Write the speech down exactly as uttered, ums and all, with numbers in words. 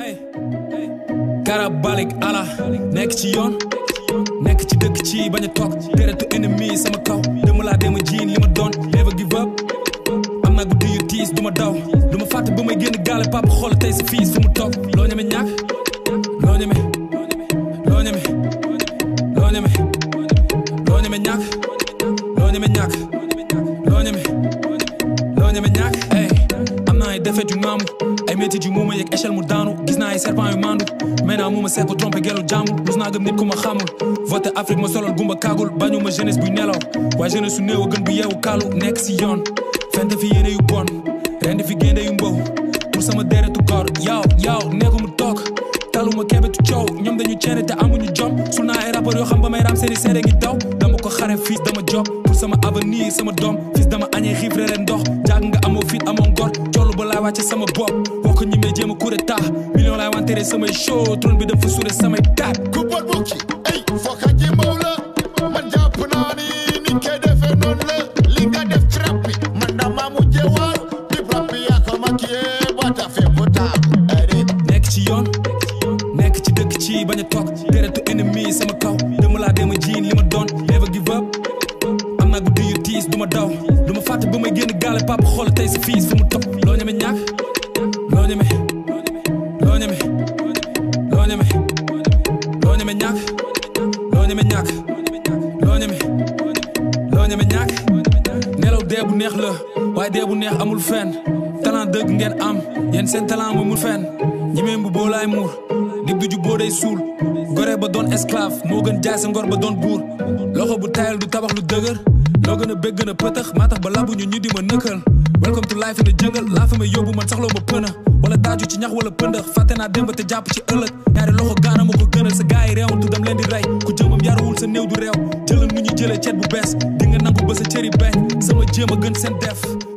karabalik ala nekk ci yoon nekk ci dëkk ci bañ a toog deretu ennemi sama kaw dama laa dema jiin li ma doon never give up am naa guddi yu tiis du ma daw du ma fàtte ba may génn gaale papa xool tey sa fiis fu mu toog loo ñeme ñàkk loo ñeme loo ñeme loo ñeme loo ñeme ñàkk loo ñeme ñàkk loo ñeme loo ñeme ñàkk ey am naa ay défaite yu maamu ay métit yu muuma yeeg échelle mu daanu gis naa ay serpent yu maandu maintenant mu ma seet ko trompé gelu jàmbur rus naa gëm nit ku ma xamul voté Afrique ma soloon gumba kaagul bañu ma jeunesse buy nelaw waaye jeunesse su néew a gën bu yeewu kaalu nekk si yoon fente fi yéene yu bon rendi fi génde yu mbow pour sama deretu koor yaw yaw nekku mu toog taluma kebetu coow ñoom dañu ceene te amuñu jom sul naa ay rapport yoo xam ba may ram seeni seede ngi daw dama ko xare fils dama job pour sama avenir sama doom fils dama añee xiif reere ndox jàng nga amoo fit amoo ngor collu ba laay wàcce sama bopp wax ko ñi may jéem a kuré taa million laay wanteere samay show trône bi dem fa suure samay taat ku bot bukki ey fokka ji mbaw la man jàpp naa ni ni kay defee noonu la li nga def ci rap bi man dama mujjee waaru bi rap bi yaa ko maquillé ba ta fee bu taaru nekk ci yoon nekk ci dëkk ci bañ a toog deretu ennemi sama kaw dama laa dema jiin li ma doon never give up am naa guddi yu tiis du ma daw du ma fàtte ba may génn gaale papa xool tey sa fiis fu mu toog loo ñeme ñàkk loo ñeme loo ñeme loo ñeme loo ñeme ñàkk loo ñeme ñàkk loo ñeme loo ñeme ñàkk nelaw dee bu neex la waaye dee bu neex amul fenn talent dëgg ngeen am yéen seen talent mu mul fenn ñimeen bu boo laay muur dib du ju boo day suul gore ba doon esclave moo gën jaay sa ngor ba doon buur loxo bu tayal du tabax lu dëgër loo gën a bëgg gën a pëtëx maa tax ba labu ñu ñu di ma nëkkal welcome to life in the jungle laa fa may yóbbu man saxloo ma pëna wala daaju ci ñax wala pëndëx fàtte naa dem ba te jàpp ci ëllëg ñaari loxo gaana ma ko gënal sa gaay yi réewantu dam leen di rey ku jëmam yaruwul sa néew du réew jëlal nu ñu jëlee ceet bu bees di nga nangu ba sa cëri beñ sama jéem a gën seen def